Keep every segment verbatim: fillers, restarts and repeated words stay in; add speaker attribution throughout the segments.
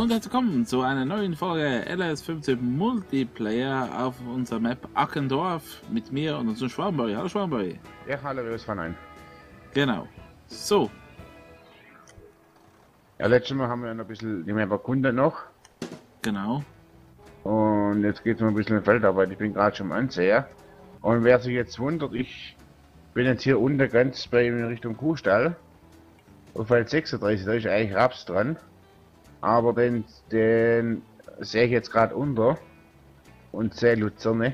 Speaker 1: und herzlich willkommen zu einer neuen Folge L S fünfzehn Multiplayer auf unserer Map Ackendorf mit mir und unserem Schwarmboy. Hallo Schwarmboy.
Speaker 2: Ja, hallo, wir von ein.
Speaker 1: Genau. So.
Speaker 2: Ja, letztes Mal haben wir noch ein bisschen die Map erkundet noch.
Speaker 1: Genau.
Speaker 2: Und jetzt geht es noch ein bisschen in Feldarbeit. Ich bin gerade schon am Anseher. Und wer sich jetzt wundert, ich bin jetzt hier unten ganz bei in Richtung Kuhstall. Auf Feld sechsunddreißig, da ist eigentlich Raps dran. Aber den, den sehe ich jetzt gerade unter und sehe Luzerne.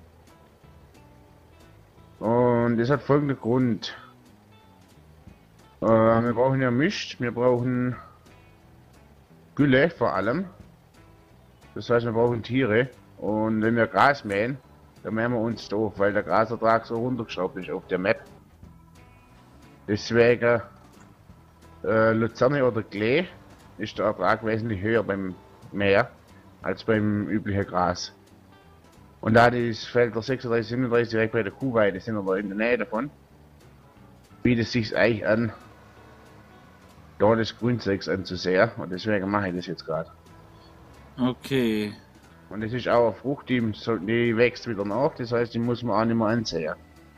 Speaker 2: Und das hat folgenden Grund. Äh, wir brauchen ja Mist, wir brauchen Gülle vor allem. Das heißt, wir brauchen Tiere. Und wenn wir Gras mähen, dann mähen wir uns doof, weil der Grasertrag so runtergeschraubt ist auf der Map. Deswegen äh, Luzerne oder Klee ist der Ertrag wesentlich höher beim Mäher als beim üblichen Gras. Und da das Feld der sechsunddreißig, siebenunddreißig direkt bei der Kuhweide sind aber in der Nähe davon, bietet es sich eigentlich an, da das Grünzeugs anzusehen, und deswegen mache ich das jetzt gerade.
Speaker 1: Okay.
Speaker 2: Und es ist auch eine Frucht, die, die wächst wieder nach, das heißt, die muss man auch nicht mehr ansehen.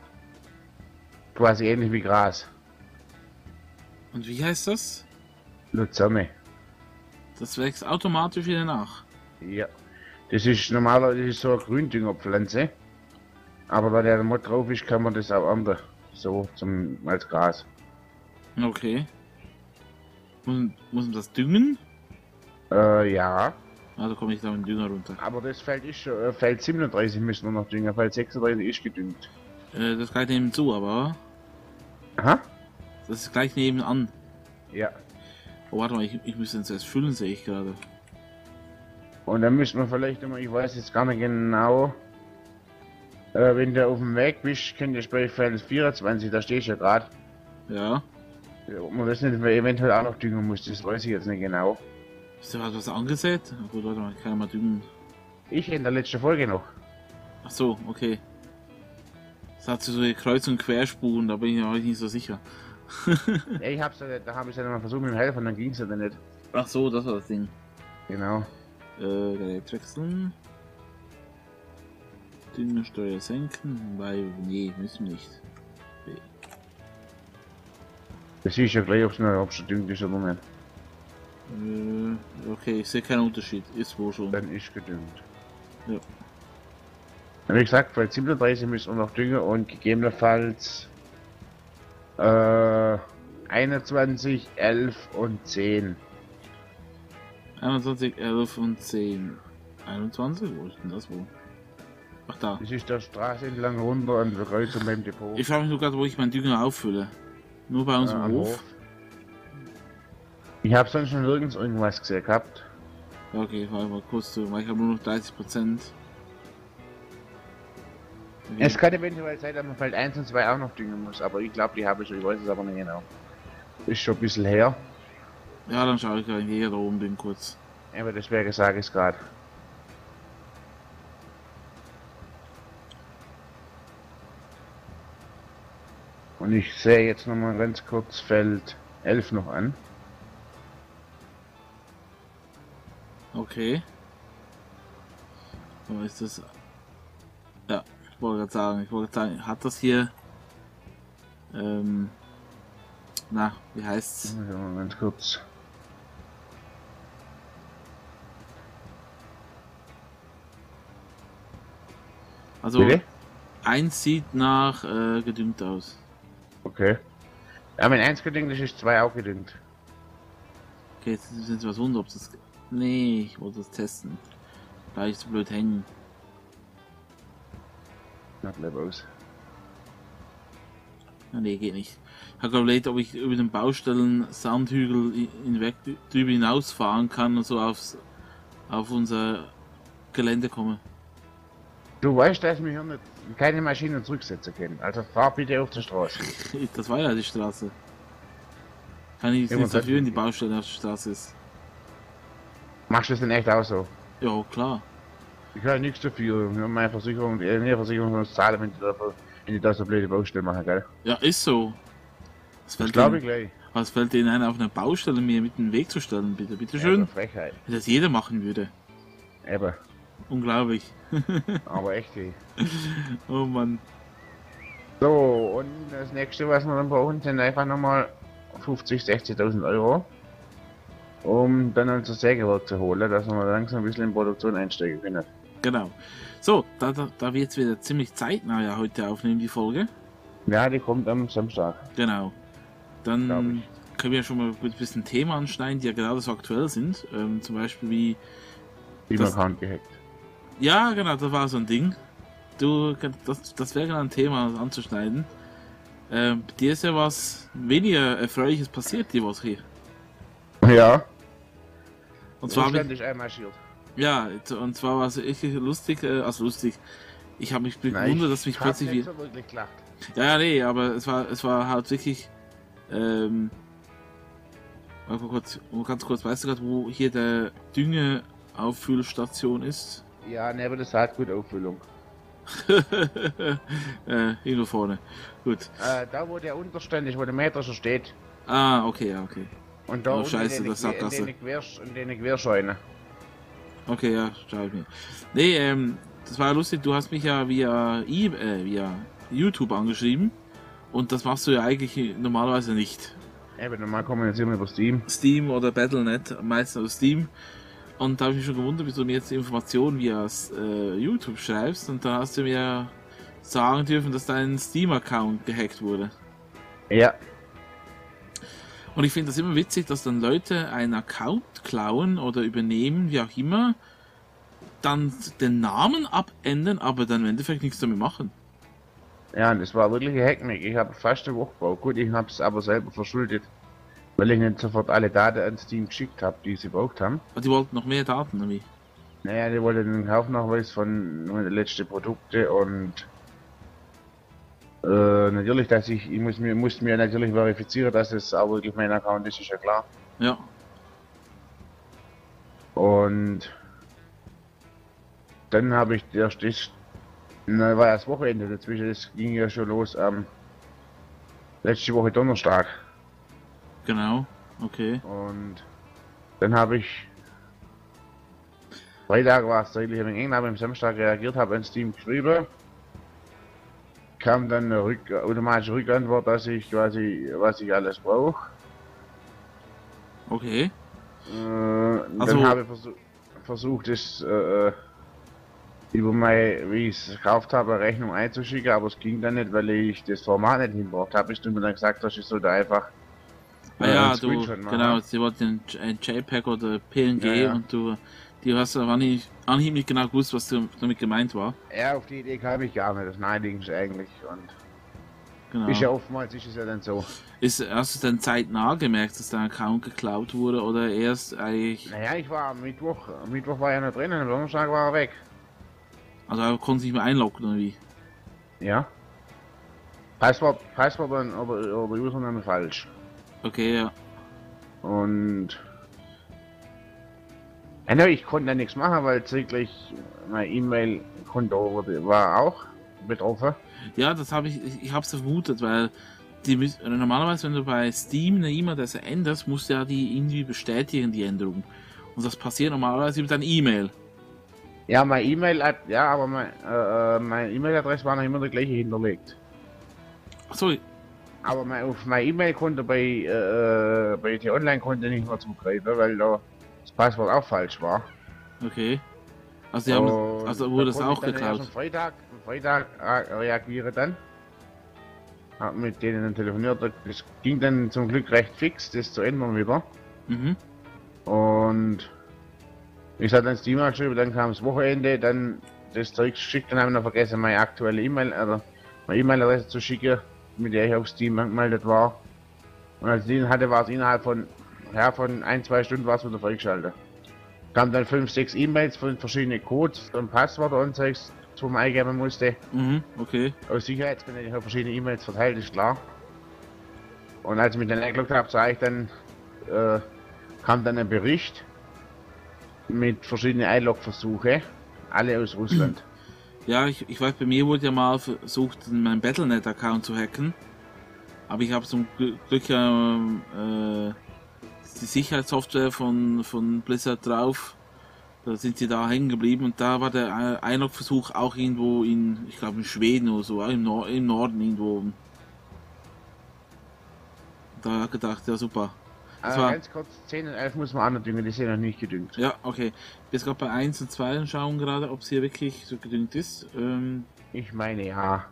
Speaker 2: Quasi ähnlich wie Gras.
Speaker 1: Und wie heißt das?
Speaker 2: Luzerne.
Speaker 1: Das wächst automatisch wieder nach.
Speaker 2: Ja. Das ist normalerweise das ist so eine Gründüngerpflanze. Aber da der Mod drauf ist, kann man das auch anders so zum als Gras.
Speaker 1: Okay. Und muss man das düngen?
Speaker 2: Äh, ja.
Speaker 1: Also komme ich da mit dem Dünger runter.
Speaker 2: Aber das Feld ist schon, äh, Feld siebenunddreißig müssen wir noch düngen, Feld sechsunddreißig ist gedüngt.
Speaker 1: Äh, das gleich nebenzu, aber.
Speaker 2: Aha.
Speaker 1: Das ist gleich nebenan.
Speaker 2: Ja.
Speaker 1: Oh, warte mal, ich, ich müsste jetzt erst füllen, sehe ich gerade.
Speaker 2: Und dann müssen wir vielleicht immer, ich weiß jetzt gar nicht genau, äh, wenn du auf dem Weg bist, könnt ihr bei Feld vierundzwanzig, da steht ja gerade.
Speaker 1: Ja.
Speaker 2: Ob man das nicht eventuell auch noch düngen muss, das weiß ich jetzt nicht genau.
Speaker 1: Ist da was angesät? Gut, warte mal, ich kann ja mal düngen.
Speaker 2: Ich in der letzten Folge noch.
Speaker 1: Ach so, okay. Das hat so Kreuz- und Querspuren, da bin ich auch nicht so sicher.
Speaker 2: Ja, ich hab's ja, da habe ich ja mal versucht mit dem Helfer, dann ging's ja dann nicht.
Speaker 1: Ach so, das war das Ding.
Speaker 2: Genau.
Speaker 1: Äh, Gerät wechseln. Düngersteuer senken, weil, nee, müssen wir nicht. Okay.
Speaker 2: Das siehst du ja gleich, ob's noch, ob's schon düngt ist oder nicht.
Speaker 1: Äh, okay, ich sehe keinen Unterschied. Ist wohl schon.
Speaker 2: Dann ist gedüngt.
Speaker 1: Ja.
Speaker 2: Wie gesagt, Feld siebenunddreißig müssen wir noch düngen und gegebenenfalls äh, einundzwanzig, elf und zehn.
Speaker 1: einundzwanzig, elf und zehn. einundzwanzig? Wo ist denn das wo? Ach da.
Speaker 2: Das ist der Straße entlang runter an der Kreuzung beim Depot.
Speaker 1: Ich frage mich nur gerade, wo ich meinen Dünger auffülle. Nur bei uns
Speaker 2: äh,
Speaker 1: im
Speaker 2: am
Speaker 1: Hof?
Speaker 2: Hof. Ich habe sonst schon nirgends irgendwas gesehen gehabt.
Speaker 1: Ja, okay, warte mal kurz zu, weil ich habe nur noch dreißig Prozent. Okay.
Speaker 2: Es kann eventuell sein, dass man Feld eins und zwei auch noch düngen muss, aber ich glaube, die habe ich schon, ich weiß es aber nicht genau. Ist schon ein bisschen her.
Speaker 1: Ja, dann schaue ich gleich hier da oben bin kurz.
Speaker 2: Aber deswegen sage ich es gerade. Und ich sehe jetzt noch mal ganz kurz Feld elf noch an.
Speaker 1: Okay. Aber ist das... Ja, ich wollte gerade sagen, ich wollte sagen, hat das hier... Ähm... Na, wie heißt's?
Speaker 2: Ja, mal ganz kurz.
Speaker 1: Also,
Speaker 2: Bitte?
Speaker 1: eins sieht nach äh, gedüngt aus.
Speaker 2: Okay. Ja, wenn eins gedüngt ist, ist zwei auch gedüngt.
Speaker 1: Okay, jetzt sind wir was wundern, ob das... Nee, ich wollte das testen. Da ich so blöd hängen.
Speaker 2: Na, bleib aus.
Speaker 1: Ja, nee, geht nicht. Ich habe überlegt, ob ich über den Baustellen Sandhügel hinweg drüber hinausfahren kann und so aufs, auf unser Gelände komme.
Speaker 2: Du weißt, dass wir hier nicht, keine Maschinen zurücksetzen können. Also fahr bitte auf der Straße.
Speaker 1: Das war ja die Straße. Kann ich
Speaker 2: Ja,
Speaker 1: nichts
Speaker 2: man
Speaker 1: dafür, wenn die
Speaker 2: sagt-
Speaker 1: Baustelle auf der Straße ist.
Speaker 2: Machst du das denn echt auch so?
Speaker 1: Ja, klar.
Speaker 2: Ich kann nichts dafür. Wir haben meine Versicherung, die eine Versicherung muss zahlen, wenn die da, wenn die da so blöde Baustelle machen, gell?
Speaker 1: Ja, ist so. Das
Speaker 2: Das
Speaker 1: fällt
Speaker 2: glaube
Speaker 1: ihnen-
Speaker 2: ich gleich.
Speaker 1: Was fällt Ihnen ein, auf einer Baustelle mir mit den Weg zu stellen, bitte? Bitte
Speaker 2: Eben,
Speaker 1: schön.
Speaker 2: Frechheit.
Speaker 1: Wenn das jeder machen würde.
Speaker 2: Eben.
Speaker 1: Unglaublich.
Speaker 2: Aber echt weh.
Speaker 1: Oh Mann.
Speaker 2: So, und das nächste, was wir dann brauchen, sind einfach nochmal fünfzig, sechzigtausend Euro. Um dann unser Sägewerk zu holen, dass wir langsam ein bisschen in Produktion einsteigen können.
Speaker 1: Genau. So, da, da, da wir jetzt wieder ziemlich zeitnah ja heute aufnehmen, die Folge.
Speaker 2: Ja, die kommt am Samstag.
Speaker 1: Genau.
Speaker 2: Glaub
Speaker 1: Dann
Speaker 2: ich.
Speaker 1: können wir schon mal ein bisschen Themen anschneiden, die ja gerade so aktuell sind. Ähm, zum Beispiel wie... Das-
Speaker 2: Steam-Account gehackt.
Speaker 1: Ja, genau, das war so ein Ding. Du, das, das wäre genau ein Thema anzuschneiden. Ähm, dir ist ja was weniger Erfreuliches passiert die Woche hier.
Speaker 2: Ja.
Speaker 1: Und zwar, hab
Speaker 2: Russland
Speaker 1: ich,
Speaker 2: ist einmarschiert.
Speaker 1: ja, und zwar war es echt lustig, äh, also lustig. Ich habe mich
Speaker 2: Nein,
Speaker 1: gewundert, dass mich
Speaker 2: ich hab
Speaker 1: plötzlich
Speaker 2: nicht
Speaker 1: wie,
Speaker 2: so wirklich gelacht.
Speaker 1: ja, ja, nee, aber es war, es war halt wirklich, ähm, warte mal kurz, ganz kurz, weißt du gerade, wo hier der Düngeauffüllstation ist?
Speaker 2: Ja, neben der Saatgutauffüllung.
Speaker 1: äh, irgendwo vorne. Gut.
Speaker 2: Äh, da wo der Unterstand ist, wo der Meter schon steht.
Speaker 1: Ah, okay, ja, okay.
Speaker 2: Und da
Speaker 1: Oh,
Speaker 2: unten
Speaker 1: scheiße,
Speaker 2: in den
Speaker 1: das Sackgasse.
Speaker 2: in den Quer, in den Querscheune.
Speaker 1: Okay, ja, schau ich mir. Nee, ähm, das war ja lustig, du hast mich ja via, e äh, via YouTube angeschrieben. Und das machst du ja eigentlich normalerweise nicht.
Speaker 2: Eben, normal kommunizieren wir über Steam.
Speaker 1: Steam oder Battle Punkt net, meistens auf Steam. Und da habe ich mich schon gewundert, wieso du mir jetzt die Informationen via äh, YouTube schreibst. Und da hast du mir sagen dürfen, dass dein Steam-Account gehackt wurde.
Speaker 2: Ja.
Speaker 1: Und ich finde das immer witzig, dass dann Leute einen Account klauen oder übernehmen, wie auch immer, dann den Namen abändern, aber dann im Endeffekt nichts damit machen.
Speaker 2: Ja, und das war wirklich ein Hackmack. Ich habe fast eine Woche gebraucht. Gut, ich habe es aber selber verschuldet. Weil ich nicht sofort alle Daten an Steam geschickt habe, die sie braucht haben.
Speaker 1: Aber die wollten noch mehr Daten, oder wie?
Speaker 2: Naja, die wollten den Kaufnachweis von den letzten Produkten und äh, natürlich, dass ich, ich muss mir, musste mir natürlich verifizieren, dass es auch wirklich mein Account ist, ist ja klar.
Speaker 1: Ja.
Speaker 2: Und dann habe ich erst das, na, war ja das Wochenende dazwischen, das ging ja schon los am letzte Woche Donnerstag.
Speaker 1: Genau. Okay.
Speaker 2: Und dann habe ich Freitag war es zeitlich ein wenig eng, aber am Samstag reagiert, habe an Steam geschrieben. Kam dann eine Rück automatische Rückantwort, dass ich quasi, was ich alles brauche.
Speaker 1: Okay.
Speaker 2: Äh,
Speaker 1: Also-
Speaker 2: dann habe ich versuch, versucht, es äh, über mein, wie ich es gekauft habe, eine Rechnung einzuschicken, aber es ging dann nicht, weil ich das Format nicht hingebracht habe. Ich mir dann gesagt, dass ich sollte einfach
Speaker 1: Ah
Speaker 2: äh,
Speaker 1: ja,
Speaker 2: einen
Speaker 1: du,
Speaker 2: Screenshot machen.
Speaker 1: genau, sie wollten ein JPEG oder P N G
Speaker 2: Ja, ja.
Speaker 1: und du, die hast aber nicht, anhieb nicht genau gewusst, was du damit gemeint war.
Speaker 2: Ja, auf die Idee kam ich gar nicht, das naheliegend eigentlich. Und
Speaker 1: Genau.
Speaker 2: ist ja oftmals ist es ja dann so.
Speaker 1: Ist, hast du denn zeitnah gemerkt, dass dein Account geklaut wurde oder erst eigentlich,
Speaker 2: Naja, ich war am Mittwoch, am Mittwoch war er noch drin und am Donnerstag war er weg.
Speaker 1: also er konnte sich nicht mehr einloggen oder wie?
Speaker 2: Ja. Passwort, Passwort und, oder, oder Username falsch.
Speaker 1: Okay, ja.
Speaker 2: Und ja, ne, ich konnte da nichts machen, weil zeitgleich mein E-Mail-Konto wurde- war auch betroffen.
Speaker 1: Ja, das habe ich, ich, ich habe es vermutet, weil die müß- oder normalerweise, wenn du bei Steam eine E-Mail-Adresse änderst, musst du ja die irgendwie bestätigen, die Änderung. Und das passiert normalerweise über deine E-Mail.
Speaker 2: Ja, mein E-Mail, ja, aber mein, äh, äh, meine E-Mail-Adresse war noch immer die gleiche hinterlegt.
Speaker 1: Achso,
Speaker 2: Aber mein, auf mein E-Mail-Konto bei, äh, bei T-Online konnte ich nicht mehr zugreifen, weil da das Passwort auch falsch war.
Speaker 1: okay. Also die haben,
Speaker 2: Und
Speaker 1: also wurde das
Speaker 2: da konnte
Speaker 1: auch
Speaker 2: ich dann erst
Speaker 1: geklaut.
Speaker 2: am Freitag, am Freitag äh, reagieren dann. Hab mit denen dann telefoniert, das ging dann zum Glück recht fix, das zu ändern wieder.
Speaker 1: Mhm.
Speaker 2: Und ich hatte dann Steam geschrieben, dann kam das Wochenende, dann das Zeug geschickt, dann habe ich noch vergessen, meine aktuelle E-Mail, also meine E-Mail-Adresse zu schicken, mit der ich auf Steam angemeldet war. Und als ich den hatte, war es innerhalb von, ja, von ein, zwei Stunden war es wieder freigeschaltet. Kam dann fünf, sechs E-Mails von verschiedenen Codes und Passwörter und Zeugs, die man eingeben musste.
Speaker 1: Mhm, okay.
Speaker 2: Aus Sicherheitsgründen, ich habe verschiedene E-Mails verteilt, ist klar. Und als ich mich dann eingeloggt habe, sah ich dann, äh, kam dann ein Bericht mit verschiedenen Einlog-Versuche, alle aus Russland.
Speaker 1: Ja, ich, ich weiß, bei mir wurde ja mal versucht, meinen Battle Punkt net Account zu hacken. Aber ich habe zum Gl- Glück ähm, äh, die Sicherheitssoftware von, von Blizzard drauf. Da sind sie da hängen geblieben und da war der Einlogversuch auch irgendwo in, ich glaube in Schweden oder so, auch im, Nor im Norden irgendwo. Da habe ich gedacht, ja super. Das
Speaker 2: Äh,
Speaker 1: war,
Speaker 2: ganz kurz, zehn und elf muss man auch noch düngen, die sind noch nicht gedüngt.
Speaker 1: ja, okay. Jetzt gerade bei eins und zwei und schauen gerade, ob es hier wirklich so gedüngt ist. Ähm,
Speaker 2: Ich meine, ja.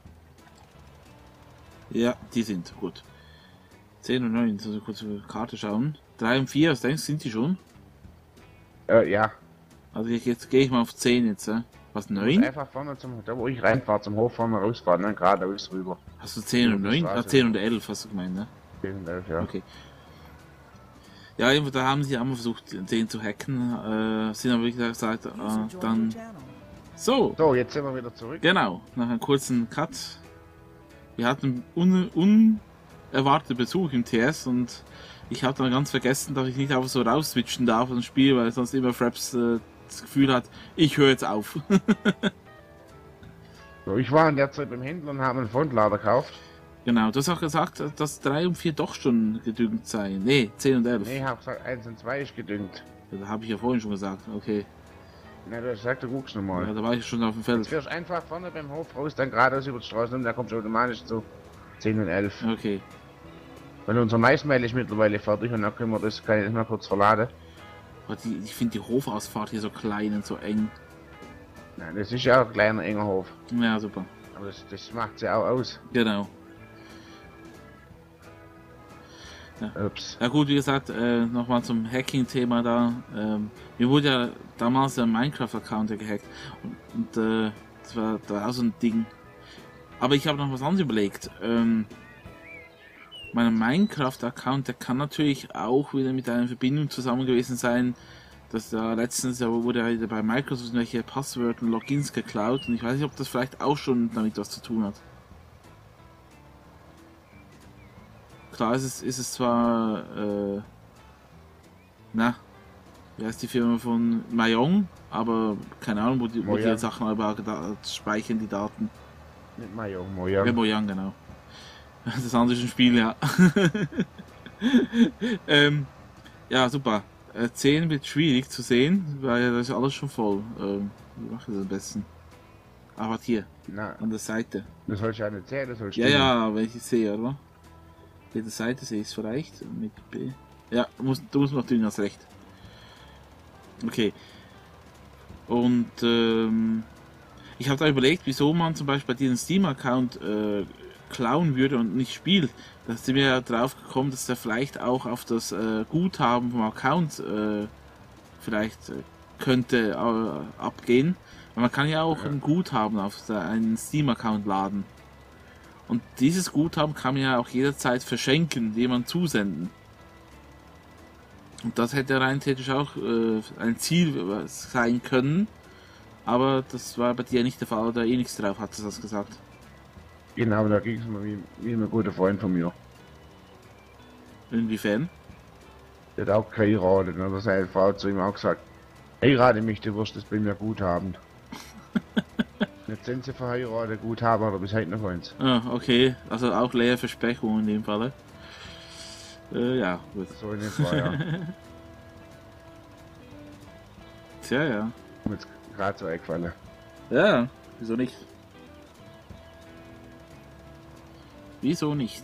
Speaker 1: ja, die sind gut. zehn und neun, also kurz auf die Karte schauen. drei und vier, was denkst du, sind die schon?
Speaker 2: Äh, ja.
Speaker 1: Also ich, jetzt gehe ich mal auf zehn jetzt, äh. Was,
Speaker 2: Du musst
Speaker 1: neun?
Speaker 2: einfach vorne zum, da wo ich reinfahre, zum Hof vorne rausfahren, dann geradeaus rüber.
Speaker 1: Hast du zehn und
Speaker 2: Ja,
Speaker 1: neun?
Speaker 2: das war's
Speaker 1: Ah, zehn
Speaker 2: ja.
Speaker 1: und elf hast du gemeint, ne?
Speaker 2: zehn und elf, ja.
Speaker 1: Okay. Ja, irgendwo, da haben sie auch mal versucht, den zu hacken. Äh, sind aber wie gesagt, äh, dann. So,
Speaker 2: So, jetzt sind wir wieder zurück.
Speaker 1: genau, nach einem kurzen Cut. Wir hatten un unerwarteten Besuch im T S und ich habe dann ganz vergessen, dass ich nicht einfach so rausswitchen darf aus dem Spiel, weil sonst immer Fraps äh, das Gefühl hat, ich höre jetzt auf.
Speaker 2: So, ich war in der Zeit beim Händler und habe einen Frontlader gekauft.
Speaker 1: Genau, du hast auch gesagt, dass drei und vier doch schon gedüngt seien. Nee, zehn und elf.
Speaker 2: Nee, ich habe gesagt, eins und zwei ist gedüngt.
Speaker 1: Ja, da habe ich ja vorhin schon gesagt, okay.
Speaker 2: Na, du hast gesagt, du guckst nochmal.
Speaker 1: Ja, da war ich schon auf dem
Speaker 2: Jetzt
Speaker 1: Feld.
Speaker 2: fährst du einfach vorne beim Hof raus, dann geradeaus über die Straße und dann kommst du automatisch zu zehn und elf.
Speaker 1: Okay.
Speaker 2: Weil unser Maismehl ist mittlerweile fertig und dann können wir das, kann ich das mal kurz verladen.
Speaker 1: Aber die, ich finde die Hofausfahrt hier so klein und so eng.
Speaker 2: Nein, das ist ja auch ein kleiner, enger Hof.
Speaker 1: Ja, super.
Speaker 2: Aber das, das macht sie auch aus.
Speaker 1: Genau.
Speaker 2: Ups.
Speaker 1: Ja gut, wie gesagt, äh, nochmal zum Hacking-Thema da. Ähm, mir wurde ja damals der Minecraft-Account ja gehackt. Und, und äh, das war da auch so ein Ding. Aber ich habe noch was anderes überlegt. Ähm, mein Minecraft-Account, der kann natürlich auch wieder mit einer Verbindung zusammen gewesen sein. Dass da letztens ja wurde ja wieder bei Microsoft welche Passwörter und Logins geklaut. Und ich weiß nicht, ob das vielleicht auch schon damit was zu tun hat. Klar ist es, ist es zwar, äh, na, wie heißt die Firma von Mayong, aber keine Ahnung, wo die, wo die
Speaker 2: Mojang.
Speaker 1: Sachen aber da, speichern, die Daten.
Speaker 2: Nicht Mojang,
Speaker 1: Ja,
Speaker 2: Mojang.
Speaker 1: Mojang, genau. Das andere ist ein Spiel, ja. ähm, ja, super. Äh, zehn wird schwierig zu sehen, weil das ist alles schon voll. Ähm, wie mache ich das am besten? Ah, warte hier,
Speaker 2: Na,
Speaker 1: an der Seite.
Speaker 2: das sollst du ja nicht sehen, das sollst du
Speaker 1: Ja, ja, wenn ich es sehe, oder? Jede Seite sehe ich es vielleicht. Mit B. Ja, du musst, du musst noch düngen, hast recht. Okay. Und ähm, ich habe da überlegt, wieso man zum Beispiel bei diesem Steam-Account äh, klauen würde und nicht spielt. Da sind wir ja drauf gekommen, dass der vielleicht auch auf das äh, Guthaben vom Account äh, vielleicht äh, könnte äh, abgehen. Weil man kann ja auch
Speaker 2: Ja.
Speaker 1: ein Guthaben auf der, einen Steam-Account laden. Und dieses Guthaben kann man ja auch jederzeit verschenken, jemand zusenden. Und das hätte rein theoretisch auch äh, ein Ziel sein können. Aber das war bei dir nicht der Fall, da eh nichts drauf hat, das gesagt.
Speaker 2: Genau, da ging es mir wie, wie ein guter Freund von mir.
Speaker 1: Inwiefern?
Speaker 2: Der hat auch geheiratet und hat seine Frau zu ihm auch gesagt, heirate mich, du wirst es bei mir gut haben. Jetzt sind sie verheiratet, gut haben oder bis heute noch eins.
Speaker 1: Ah, okay, also auch leere Versprechungen in dem Fall. Äh, ja, gut.
Speaker 2: So in dem Fall, ja.
Speaker 1: Tja, ja.
Speaker 2: Mir jetzt gerade so eingefallen.
Speaker 1: Ja, wieso nicht? Wieso nicht?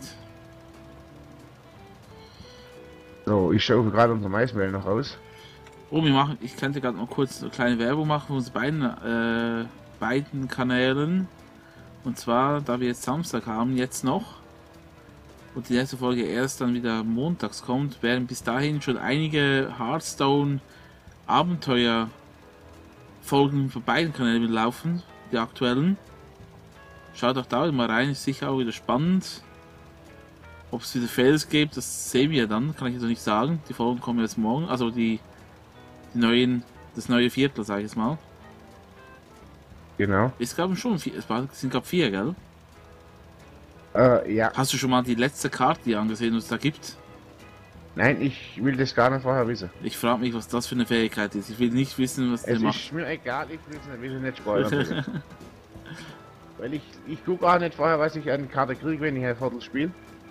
Speaker 2: So, ich schaue gerade unser Maismehl noch aus.
Speaker 1: Oh, wir machen, ich könnte gerade noch kurz eine kleine Werbung machen von uns beiden, äh, beiden Kanälen. Und zwar, da wir jetzt Samstag haben, jetzt noch, und die nächste Folge erst dann wieder montags kommt, werden bis dahin schon einige Hearthstone Abenteuer Folgen von beiden Kanälen laufen, die aktuellen. Schaut auch da mal rein, ist sicher auch wieder spannend. Ob es wieder Fails gibt, das sehen wir dann, kann ich jetzt noch nicht sagen. Die Folgen kommen jetzt morgen, also die, die neuen, das neue Viertel, sage ich jetzt mal.
Speaker 2: Genau.
Speaker 1: Es gab schon vier, es war- es sind glaube vier, gell?
Speaker 2: Äh, ja.
Speaker 1: Hast du schon mal die letzte Karte die angesehen, was es da gibt?
Speaker 2: Nein, ich will das gar nicht vorher wissen.
Speaker 1: Ich frage mich, was das für eine Fähigkeit ist. Ich will nicht wissen, was der
Speaker 2: Es
Speaker 1: macht.
Speaker 2: ist mir egal, ich will es nicht, will es nicht spoilern. bitte. Weil ich, ich gucke auch nicht vorher, was ich an Karte kriege, wenn ich ein Viertel spiele.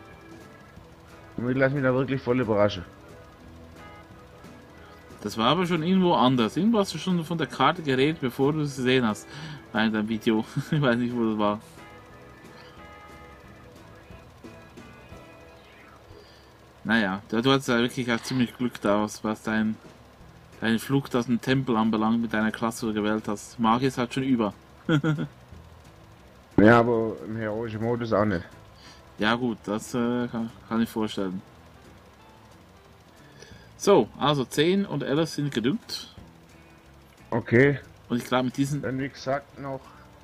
Speaker 2: Und ich lasse mich da wirklich voll überraschen.
Speaker 1: Das war aber schon irgendwo anders. Irgendwo hast du schon von der Karte geredet, bevor du es gesehen hast. Bei deinem Video. Ich weiß nicht, wo das war. Naja, du hattest ja wirklich auch ziemlich Glück da, was, was dein, deine Flucht aus dem Tempel anbelangt mit deiner Klasse, die du gewählt hast. Magie ist halt schon über.
Speaker 2: Ja, aber im heroischen Modus auch nicht.
Speaker 1: Ja gut, das äh, kann, kann ich vorstellen. So, also zehn und elf sind gedüngt.
Speaker 2: Okay.
Speaker 1: Und ich glaube mit diesen...
Speaker 2: Dann wie gesagt noch...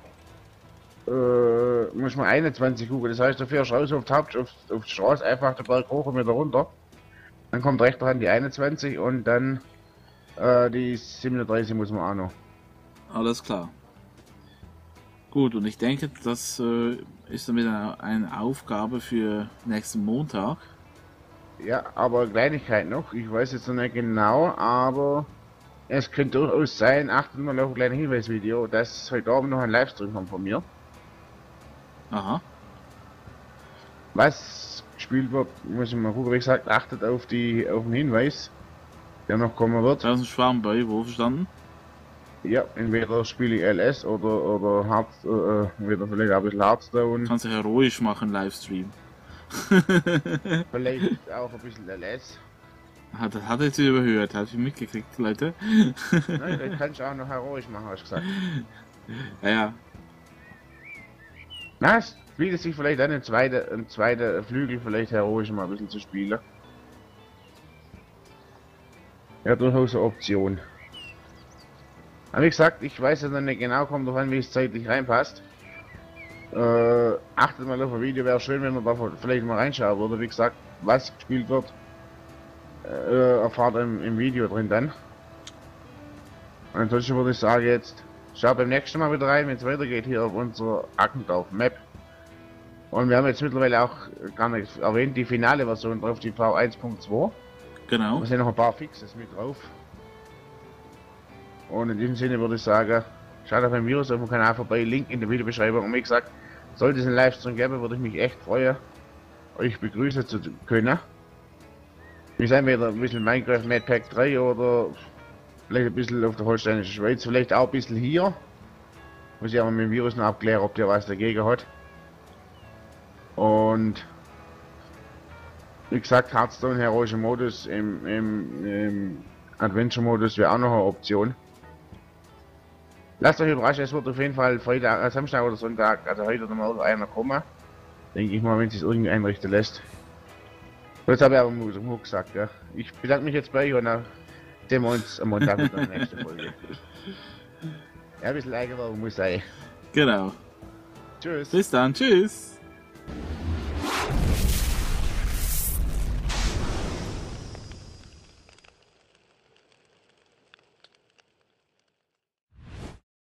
Speaker 2: Äh, muss man einundzwanzig gucken. Das heißt, du fährst raus auf die, Haupt, auf, auf die Straße, einfach den Berg hoch und wieder runter. Dann kommt rechts dran die einundzwanzig und dann äh, die siebenunddreißig muss man auch noch.
Speaker 1: Alles klar. Gut, und ich denke, das äh, ist dann wieder eine Aufgabe für nächsten Montag.
Speaker 2: Ja, aber Kleinigkeit noch. Ich weiß jetzt noch nicht genau, aber es könnte durchaus sein, achtet mal auf ein kleines Hinweisvideo, dass heute Abend noch ein Livestream kommt von mir.
Speaker 1: Aha.
Speaker 2: Was gespielt wird, muss ich mal gucken. Wie gesagt, achtet auf die auf den Hinweis, der noch kommen wird.
Speaker 1: Da ist ein Schwarm bei, wo verstanden?
Speaker 2: Ja, entweder spiele ich L S oder oder Hard, äh, wieder vielleicht ein bisschen Hearthstone.
Speaker 1: Kannst du heroisch machen, Livestream.
Speaker 2: Vielleicht auch ein bisschen L S.
Speaker 1: Hat, das hat er jetzt überhört, hat ich mitgekriegt, Leute.
Speaker 2: Nein, das kannst du auch noch heroisch machen, hast du gesagt.
Speaker 1: Ja, ja.
Speaker 2: Na, es bietet sich vielleicht an, ein zweiter, ein zweiter Flügel vielleicht heroisch mal ein bisschen zu spielen. Ja, durchaus eine Option. Aber wie gesagt, ich weiß es noch nicht genau, kommt drauf an, wie es zeitlich reinpasst. Äh, achtet mal auf ein Video, wäre schön, wenn man da vielleicht mal reinschauen würde. Wie gesagt, was gespielt wird, äh, erfahrt ihr im, im Video drin dann. Und ansonsten würde ich sagen jetzt, schaut beim nächsten Mal wieder rein, wenn es weitergeht hier auf unserer Ackendorf Map. Und wir haben jetzt mittlerweile auch gar nicht erwähnt, die finale Version drauf, die V eins Punkt zwei.
Speaker 1: Genau.
Speaker 2: Da sind noch ein paar Fixes mit drauf. Und in diesem Sinne würde ich sagen, schaut auf meinem Virus auf dem Kanal vorbei, Link in der Videobeschreibung. Und wie gesagt, sollte es einen Livestream geben, würde ich mich echt freuen, euch begrüßen zu können. Wir sind entweder ein bisschen Minecraft Mad Pack drei oder vielleicht ein bisschen auf der Holsteinischen Schweiz, vielleicht auch ein bisschen hier. Muss ich aber mit dem Virus noch abklären, ob der was dagegen hat. Und wie gesagt, Hearthstone heroischer Modus im, im, im Adventure Modus wäre auch noch eine Option. Lasst euch überraschen, es wird auf jeden Fall Freitag, äh, Samstag oder Sonntag, also heute oder morgen einer kommen. Denke ich mal, wenn es sich irgendwie einrichten lässt. Das habe ich aber im Hook gesagt, ja. Ich bedanke mich jetzt bei euch und dann sehen wir uns am Montag mit der nächsten Folge. Ja, ein bisschen Eigenwerbung muss sein.
Speaker 1: Genau.
Speaker 2: Tschüss.
Speaker 1: Bis dann, tschüss.